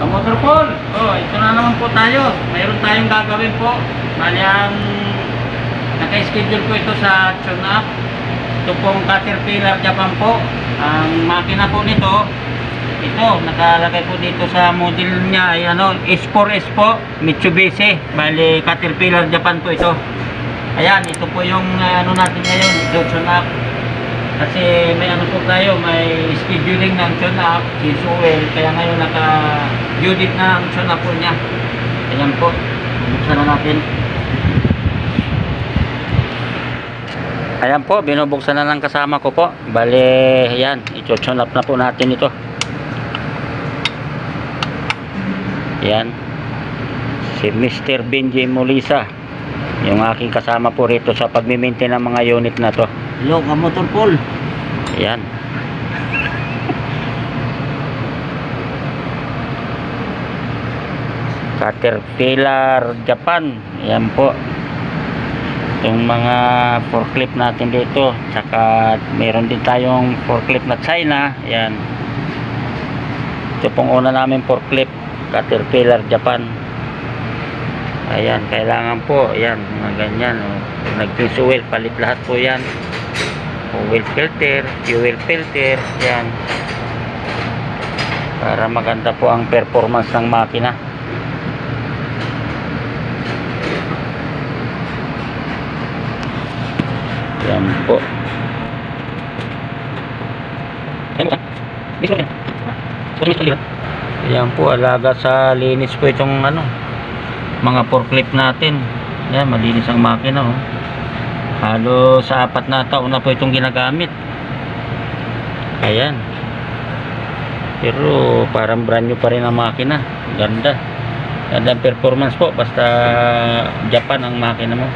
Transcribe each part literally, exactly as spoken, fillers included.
Kamotor Paul, oh, ito na naman po tayo. Mayroon tayong gagawin po. Bali ang naka-schedule po ito sa tune up. Ito pong Caterpillar Japan po. Ang makina po nito, ito, nakalagay po dito sa model niya ay ano, S four S po, Mitsubishi. Bali Caterpillar Japan po ito. Ayan, ito po yung uh, ano natin ngayon, tune up. Kasi may ano po tayo, may scheduling ng tune up, si Suel, kaya ngayon naka-unit na ang tune up po niya. Ayan po, bubuksan na natin. Ayan po, binubuksan na ng kasama ko po. Bale, ayan, i-tune up na po natin ito. Ayan, si Mister Benji Molisa, yung aking kasama po rito sa pagmi-maintain ng mga unit na to. Hello, Kamotor Paul. Ayan. Caterpillar Japan. Ayan po. Itong mga forklift natin dito. Tsaka meron din tayong forklift na China. Ayan. Ito pong una namin forklift. Caterpillar Japan. Ayan. Kailangan po. Ayan. Mga ganyan. Nag-fuel. Palit lahat po yan. Oil filter, fuel filter, yan, para maganda po ang performance ng makina. Yan po. Yan po, alaga sa linis po itong ano, mga forklift natin. Yan, malinis ang makina, oh. Halos sa apat na taon na po itong ginagamit. Ayan. Pero parang brand new pa rin ang makina. Ganda. Ganda ang performance po. Basta Japan ang makina mo.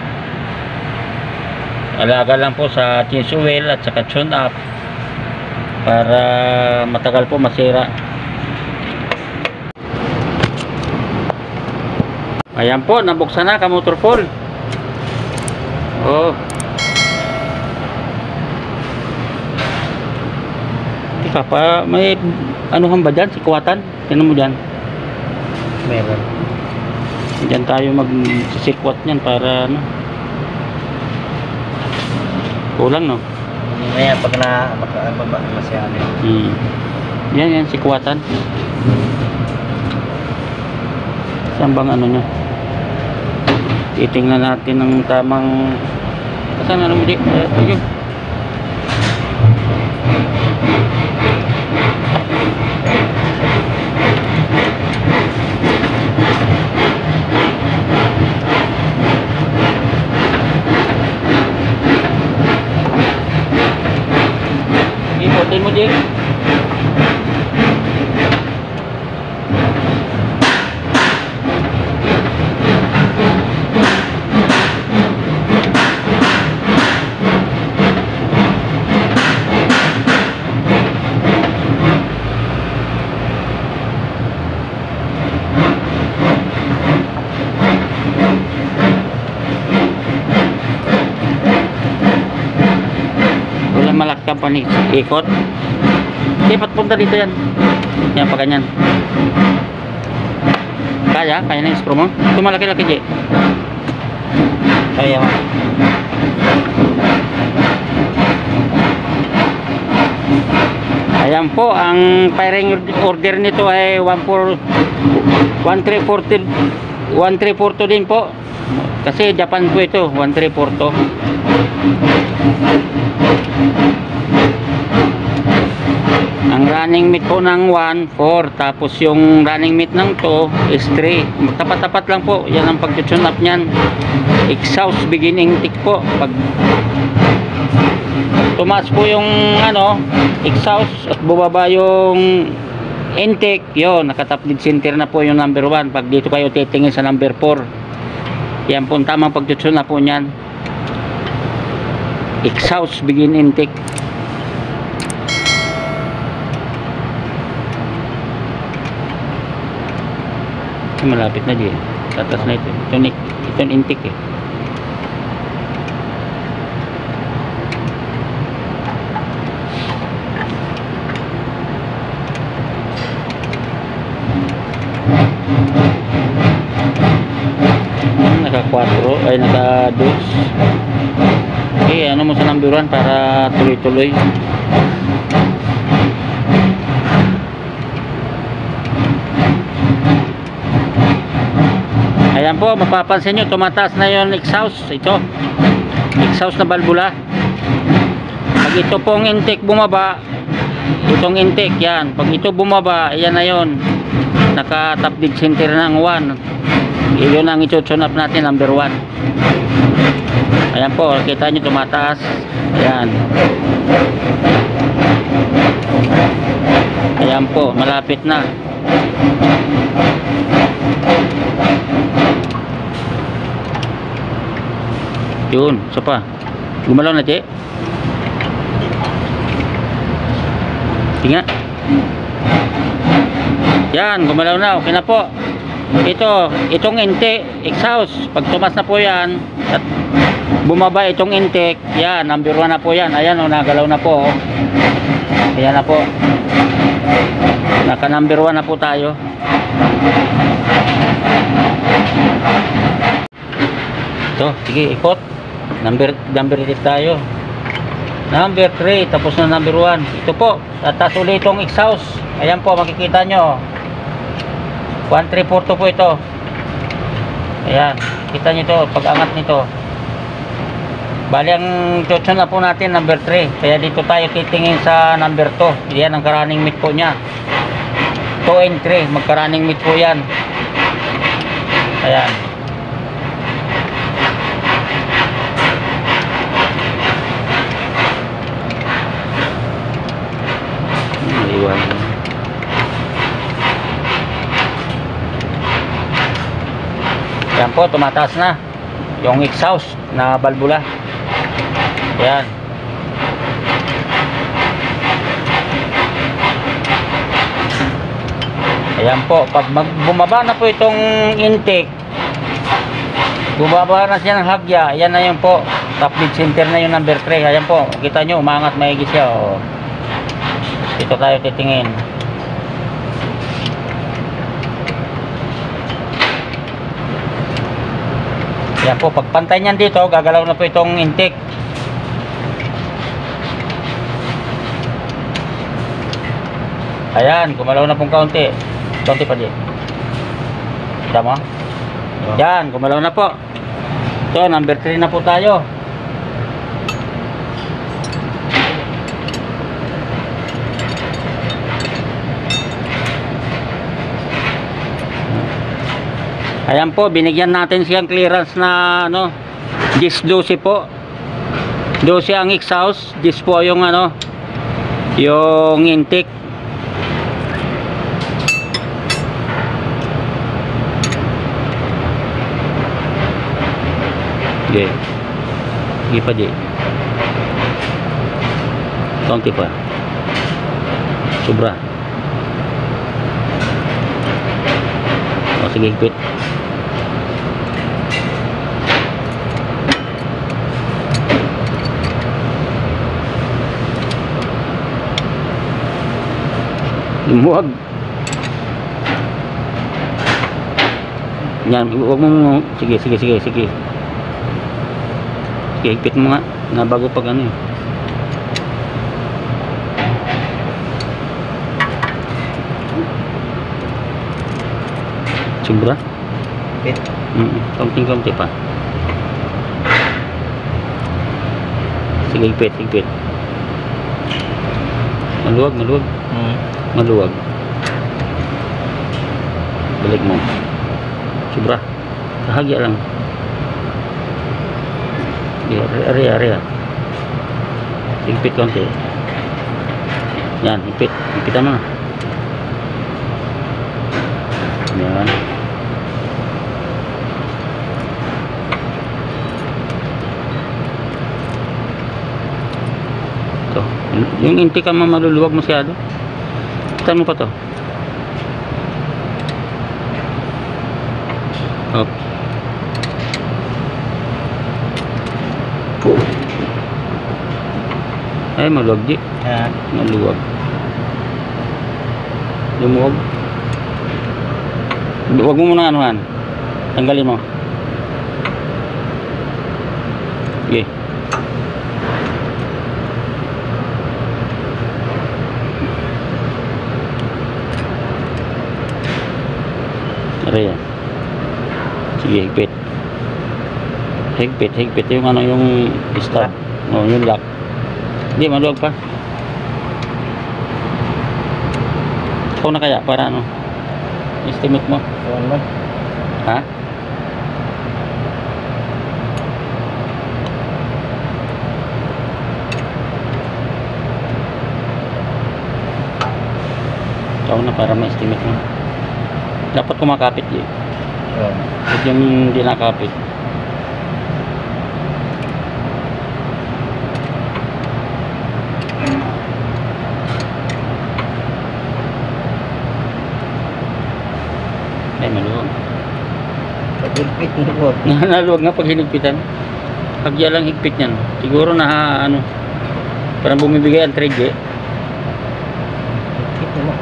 Alaga lang po sa change oil at saka tune up para matagal po masira. Ayan po, nabuksan na Kamotor Paul. Oh. Pa, may anuhan ba dyan? Sikwatan? Tignan mo dyan. Meron. Dyan tayo mag-sikwat nyan para ano. Kulang, no? Ngayon, pag na pag masyado. Hmm. Yan, yan, sikwatan. Saan bang ano nyo? Titingnan natin ng tamang... Saan ano mo di? Ayun. Ikutin mo, Jake. Malaki ka pa ni ikot. Dapat punta dito yan. Yan pa ganyan. Kaya? Kaya na yung screw mo? Ito malaki-laki, J. Kaya mo. Ayan po, ang firing order nito ay one three four two din po. Kasi Japan po ito, one three four two. Ang running mate po ng one, four. Tapos yung running mate ng two is three. Tapat-tapat lang po. Yan ang pag-tune up nyan. Exhaust beginning tick po. Pag tumaas po yung ano, exhaust at bubaba yung intake, yun, nakatap dead center na po yung number one. Pag dito kayo titingin sa number four, yan po tamang pag-tune up po nyan. Exhaust begin intake. Malapit na din. Tatas na ito. Ito, ito yung intake eh. four ay naka two. Okay, ano mo sa number one para tuloy-tuloy. Ayan po, mapapansin nyo, tumataas na yung exhaust. Ito, exhaust na balbula. Pag ito pong intake bumaba, itong intake yan. Pag ito bumaba, ayan na yun. Naka top dead center ng one. Yun ang i-tune up natin, number one. Ayan po, kita nyo tumataas. Ayan. Ayan po, malapit na. Yun, so pa. Gumalaw na, Che. Tingnan. Yan, gumalaw na. Okay na po. Ito, itong intake, exhaust. Pag tumas na po yan, at bumaba itong intake, yan, number one na po yan. Ayan, o, nagalaw na po. Oh. Ayan na po. Naka number one na po tayo. Ito, sige, ikot. Number, number eight tayo. Number three, tapos na number one. Ito po, tatas ulit itong exhaust. Ayan po, makikita nyo. one three four two po ito. Ayan, kita nyo ito, pag-angat nito. Bali, ang tutsun na po natin, number three. Kaya dito tayo titingin sa number two. Yan ang ka-running meet po niya. two and three, magka-running meet po yan. Ayan. Iwan. Yan po, tumataas na yung exhaust na balbula. Yan. Ayan po, pag bumaba na po itong intake, bumaba na siya ng hagya. Ayan na yun po, top dead center na yung number three. Ayan po, kita nyo, umangat maigi siya. O, ito tayo titingin. Yan po, pagpantay niyan dito, gagalaw na po itong intake. Ayan, gumalaw na pong kaunti. Kaunti pa di. Kita mo? Yan, gumalaw na po. Ito, number three na po tayo. Ayan po, binigyan natin siyang clearance na ano, dis twelve po. twelve ang exhaust, dis po yung ano, yung intake. Okay. Sige pa di. Konti pa. Sobra. O sige, quit. Lumuwag. Yan, huwag mo. Sige, sige, sige, sige. Sige, higpit mo nga. Na bago pag ano eh. Sobra? Higpit? Mm, kaunting-kaunti pa. Sige, higpit, higpit. Maluwag, maluwag. Hmm. Maluwag. Balik mo. Sobra. Kahagya lang. Area, area. Higpit konti. Yan, higpit. Higpitan mo na. Yan. Ito. Yung intake ang maluluwag masyado. Kita mo pa to. Up. Ay, maluwag di. Yan. Maluwag. Lumuwag. Huwag mo muna anuhan. Tanggalin mo. Sige. Aray yan. Sige, higpit. Higpit, higpit yung ano yung stop. No, yung lock. Hindi, maluwag pa. Ikaw na kaya para ano? Estimate mo? Kuwan man. Ha? Ikaw na para ma-estimate mo. Dapat kumakapit yun. Oo. Huwag yung hindi nakapit. Ay, maluwag. Pag-higpit mo po. Naluwag nga pag hinigpitan. Pag yan lang higpit yan. Siguro na ano, parang bumibigay ang trade eh. Higpit mo.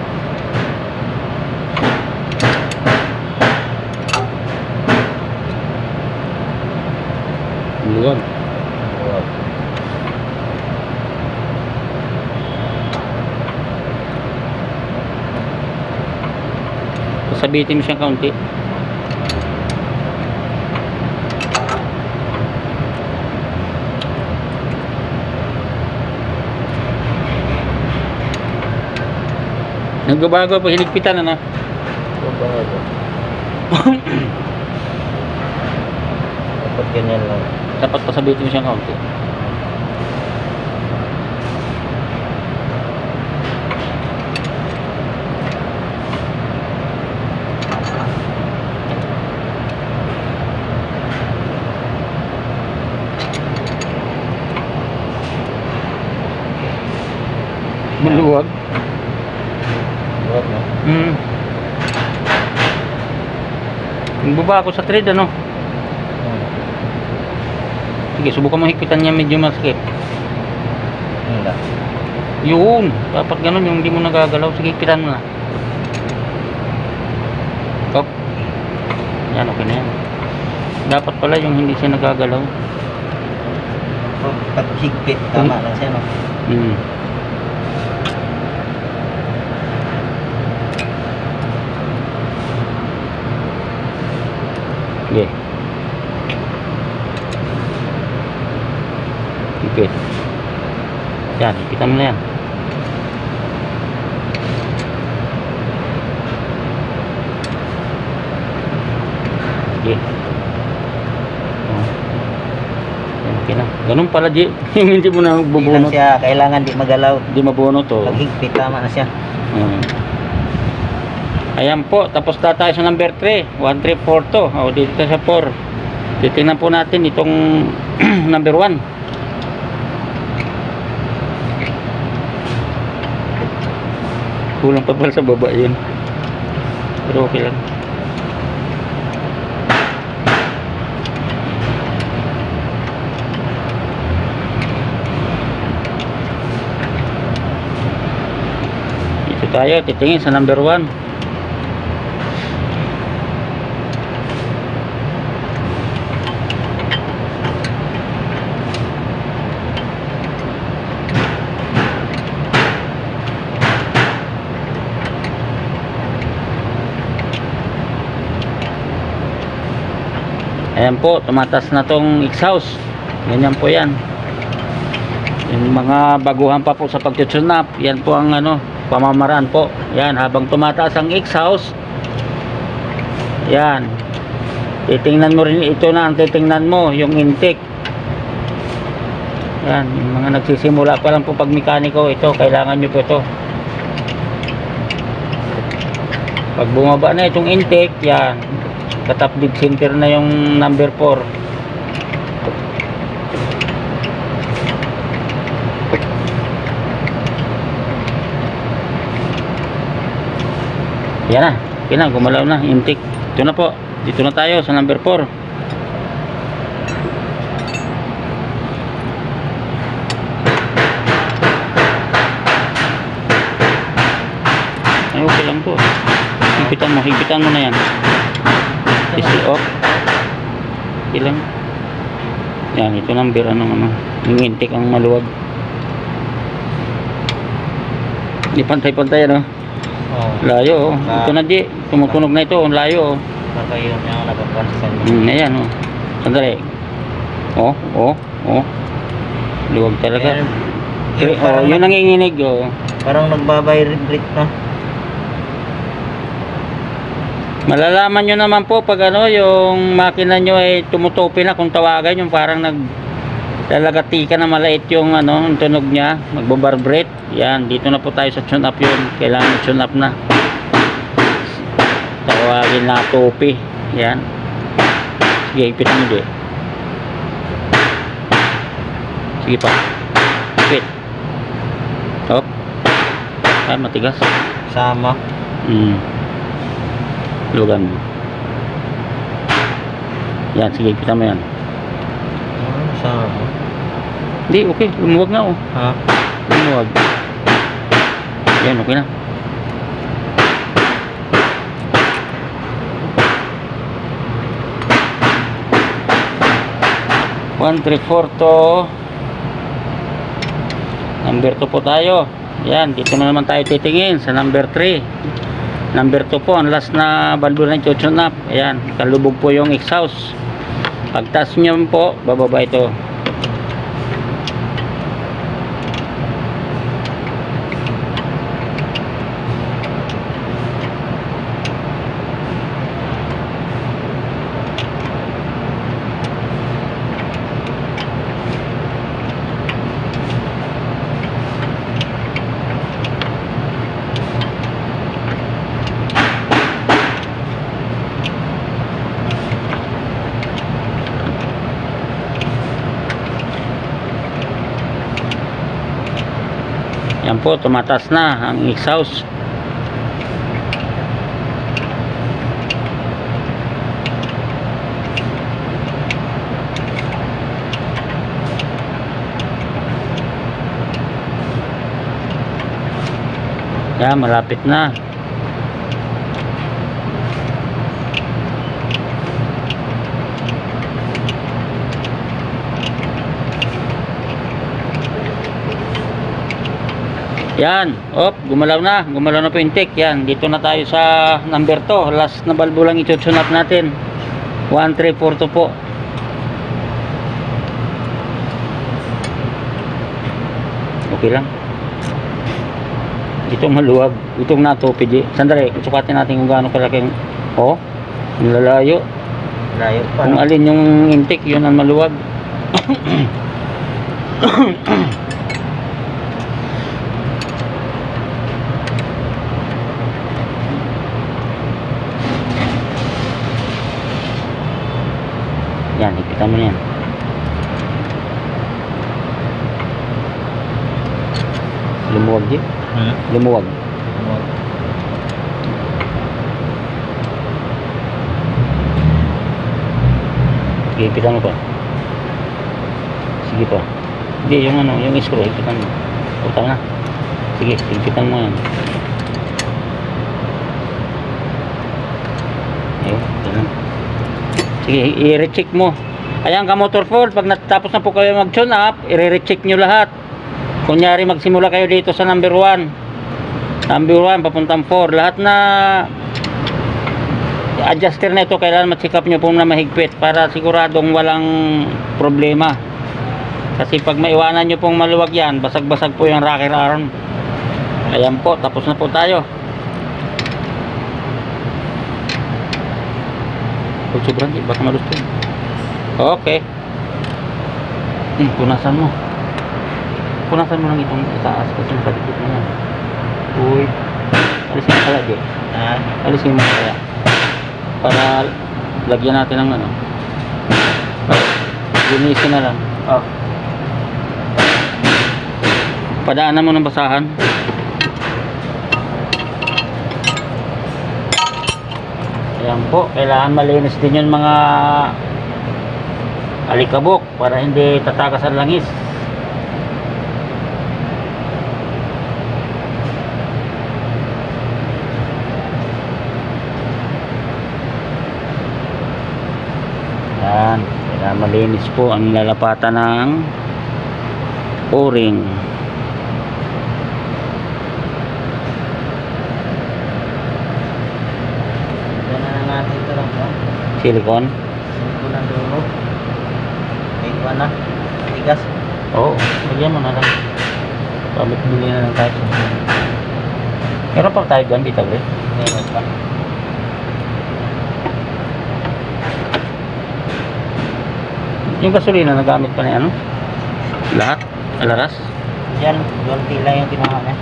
Maluwag. Oo. Sabitin mo siyang kaunti. Nagbabago pag hinigpitan ano? Babago. Dapat ganyan lang. Dapat pasabitin mo siyang kaunti. Maluwag. Huwag mo. Hmm. Baba ako sa trade ano? Hmm. Sige, subukan mo higpitan niya medyo maskip. Hindi. Yun, dapat ganun yung hindi mo nagagalaw. Sige, higpitan mo na. Op. Yan, okay na yan. Dapat pala yung hindi siya nagagalaw. Pag higpit, tama lang siya, no? Hmm. Sige. Higpit. Yan, higpitan mo na yan. Sige. Oh. Yan, okay na. Ganun pala, G. Yung hindi mo na Hindi lang bubunot. siya, kailangan di magalaw. Hindi mabunot to. Pag higpit, tama na siya. Hmm. Ayan po, tapos na tayo sa number three. one three four to. O, dito sa four. Titingnan po natin itong number one. Kulang pa pala sa baba yun. Pero okay lang. Dito tayo, titingin sa number one. Ayan po, tumatas na tong exhaust. Ganyan po yan. Yung mga baguhan pa po sa pag-tune up, yan po ang ano, pamamaraan po. Yan, habang tumataas ang exhaust, yan, titingnan mo rin ito na ang titingnan mo, yung intake. Yan, yung mga nagsisimula pa lang po pag mekaniko, ito, kailangan nyo po ito. Pag bumaba na itong intake, yan, katap dead center na yung number four. Yan na, okay na, gumalaw na, intake. Ito na po, dito na tayo sa number four. Ay, okay lang po. Higpitan mo, higpitan mo na yan. Isi off. Ilang. Yan, ito number ano ano. Yung intake ang maluwag. Di pantay-pantay ano. Oh. Layo oh. Ah. Ito na di. Tumutunog na ito. Ang layo oh. Baka yun yung nakapansin. Hmm, ayan oh. Sandali. Oh, oh, oh. Luwag talaga. Meron- Eh, yung oh, parang, yung nanginginig oh. parang nagbabibrate na. Malalaman nyo naman po pag ano, yung makina nyo ay tumutupi na kung tawagan yung parang nag lalagati ka na malait yung ano, yung tunog niya, magbabarbrate. Yan, dito na po tayo sa tune up yun. Kailangan tune up na. Tawagin na tupi. Yan. Sige, ipit mo di. Sige pa. Ipit. Hop. Ay, matigas. Sama. Hmm. Lugan mo. Yan, sige, kita mo yan. Oh, sama. Hindi, okay. Lumuwag na oh. Ha? Lumuwag. Yan, okay na. one three four to number two po tayo. Yan, dito na naman tayo titingin sa number three. Number two po, ang last na valve na i-tune up. Ayan, kalubog po yung exhaust. Pagtas nyo po, bababa ito. Yan po, tumatas na ang exhaust. Yan, malapit na. Yan, op, gumalaw na, gumalaw na po yung intake. Yan, dito na tayo sa number two. Last na balbo lang i-tune up natin. one three four two po. Okay lang. Itong maluwag, itong natupi di. Sandali, sukatin natin kung gaano kalaki. Oh, lalayo. Layo pa. Kung No? alin yung intake, yun ang maluwag. Yan, ipitan mo na yan. Lumuwag di. Hmm? Lumuwag. Sige, ipitan mo pa. Sige pa. Hindi, yung ano, yung screw, ipitan mo. Utang na. Sige, ipitan mo yan. Ayun, ganun. Sige, i-recheck mo. Ayan ka motor Ford, pag natapos na po kayo mag-tune up, i-recheck nyo lahat. Kunyari magsimula kayo dito sa number one. Number one, papuntang four. Lahat na adjuster na ito, kailangan ma-check up nyo po na mahigpit para siguradong walang problema. Kasi pag maiwanan nyo pong maluwag yan, basag-basag po yung rocker arm. Ayan po, tapos na po tayo. Pag sobrang di, baka malusto. Okay. Hmm, punasan mo. Punasan mo lang itong itaas kasi nakalikit na yan. Uy. Alisin mo kaya, di. Ha? Alisin mo kaya. Para lagyan natin ng ano. Linisin na lang. Oh. Padaanan mo ng basahan. Ayan po, kailangan malinis din yung mga alikabok para hindi tatakas ang langis. Yan. Kaya malinis po ang lalapatan ng o-ring. Gana na natin ito lang po. Silicone. Ito na dulo. Ito na. Tigas. Oo, bigyan mo na lang. Pabit bili na lang tayo. Meron pa tayo dyan, dito ba? Meron pa. Yung gasolina nagamit pa na ano? Lahat? Alaras? Yan, doon tila yung kinuha niya.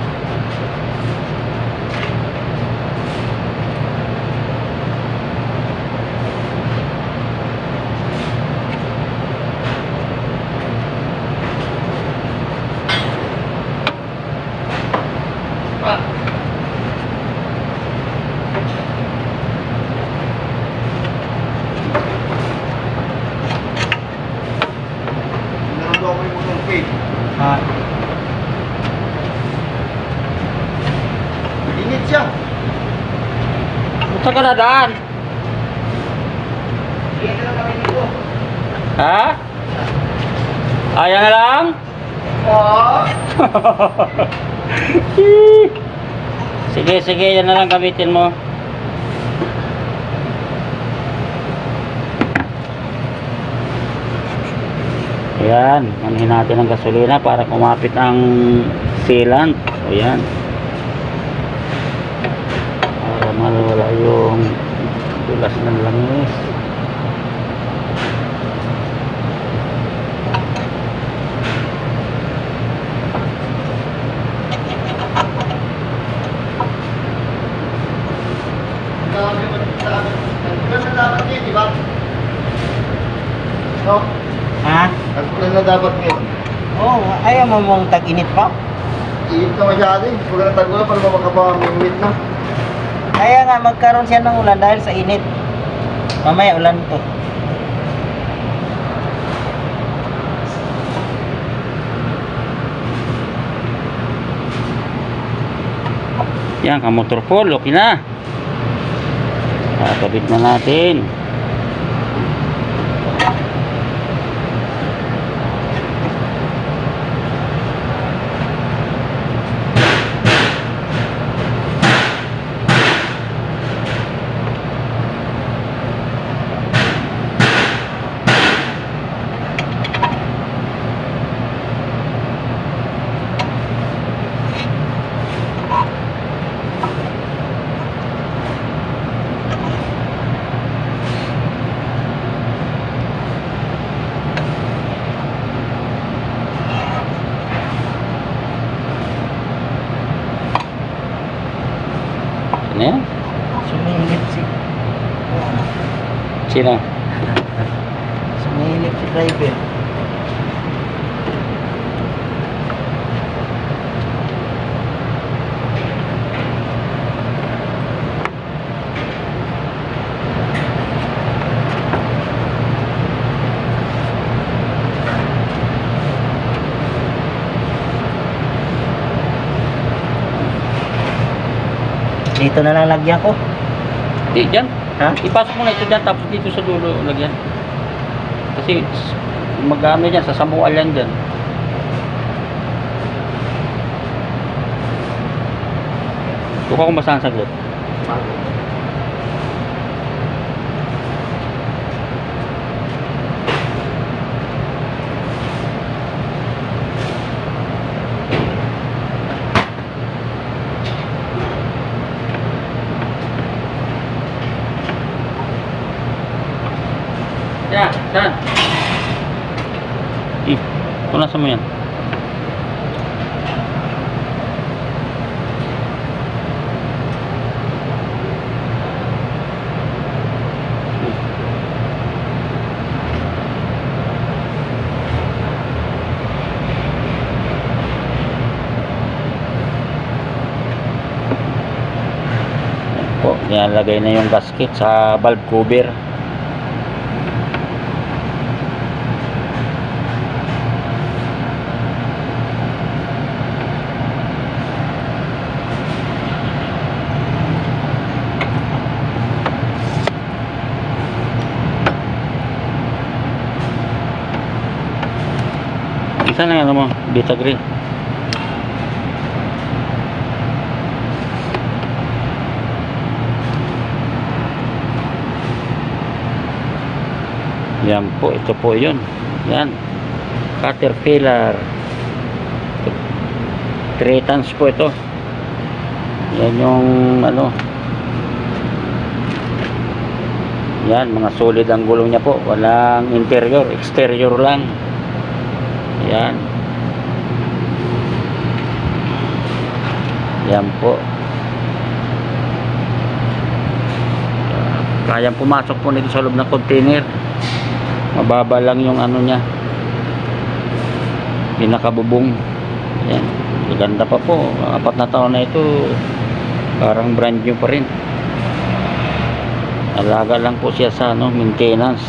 Ha? Init siya. Saan ka na daan? Init na kami dito. Ha? Ayan na lang? Oo. Sige, sige, yan na lang gamitin mo. Ayan, manuhin natin ang gasolina para kumapit ang sealant. Ayan. Para malawala yung dulas ng langis. Dami mo dapat. Nagpunan na dapat ngayon, di ba? No? Ha? Nagpunan na dapat ngayon. Oo, oh, ayaw mo mong tag-init pa? Init na masyado eh. Huwag na tagulan para makapang init na. Kaya nga magkaroon siya ng ulan dahil sa init. Mamaya ulan to. Yan, kamotor full, okay na. Kakabit na natin. Ano yan? Sumilip si... Sino? Sumilip si driver. Dito na lang lagyan ko. Di, dyan. Ha? Ipasok mo na ito dyan, tapos dito sa dulo lagyan. Kasi mag-ano dyan, sasamual yan dyan. Tuka kung basahan saglit. Ya, saan? Ih, punasan mo yan. Po, nilalagay na yung gasket sa valve cover. Saan ang ano mo? Beta Green. Yan po, ito po yun. Yan. Caterpillar. three tons po ito. Yan yung ano. Yan, mga solid ang gulong niya po. Walang interior, exterior lang. Yan. Yan po. Kayang pumasok po nito sa loob ng container. Mababa lang yung ano niya, pinakabubong. Yan, maganda pa po. Apat na taon na ito, parang brand new pa rin. Alaga lang po siya sa ano, maintenance.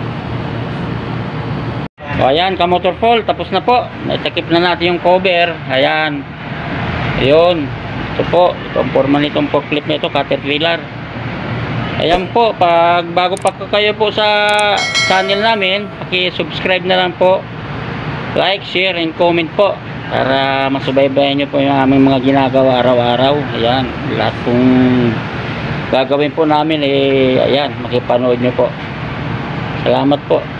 O ayan, kamotor fall, tapos na po. Naitakip na natin yung cover. Ayan, ayun, ito po, ito ang forma nitong forklift na ito, Caterpillar. Ayan po, pag bago pa kayo po sa channel namin, paki-subscribe na lang po, like, share, and comment po para masubaybayan nyo po yung aming mga ginagawa araw-araw. Ayan, lahat kong gagawin po namin, eh, ayan, makipanood nyo po. Salamat po.